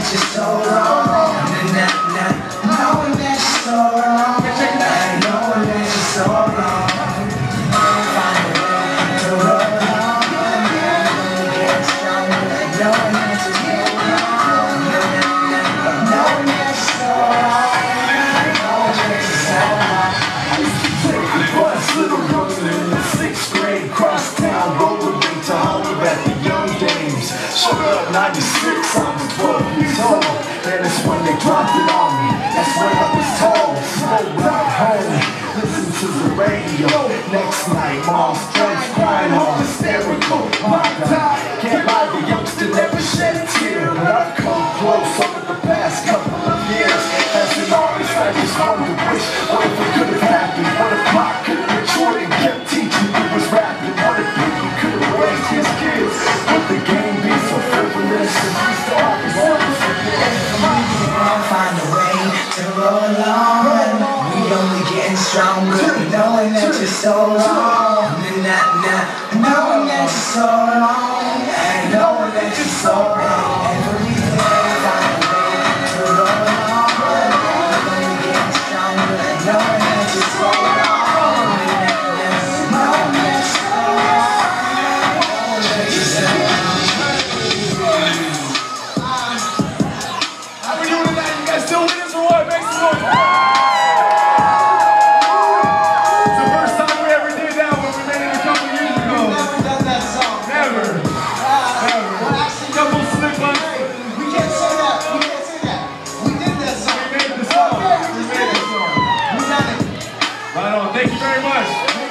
that you're so wrong. Knowing that you're so wrong. Knowing that you're so wrong. Find a way to roll on. Get stronger. Knowing that you're so wrong. Knowing that you're so wrong. Knowing that you're so wrong. I used to take the bus, little youngster in the 6th grade, cross town, rollerblade to holler at the young dames. Showed up 96, I was 12 years old, and it's when they dropped it on me. That's when I was told, slow ride home, listen to the radio. Next night, mom's friends crying all hysterical. My God, can't lie, the youngster never shed a tear, but I've come close over the past couple of years. As an artist, I just wanted to wish, what if it could have happened? What if Pop could have matured and kept teaching who was rapping? What if Biggie could have raised his kids? Would the game be so frivolous? And he's the artist, Find a way to roll on. We only getting stronger. Knowing that you're so wrong. Knowing that you're so wrong. Knowing that you're so wrong. Every day find a way to roll on. We only getting stronger. Knowing that you're so wrong. Knowing that you're so wrong. Knowing that you're so wrong. still with us or what? Make some noise. It's the first time we ever did that when we made it a couple years ago. We've never done that song. Never. Never. Well, actually, Couple slip-ups. we can't say that. We can't say that. We did that song. We made the song. We made the song. We done it. Right on. Thank you very much.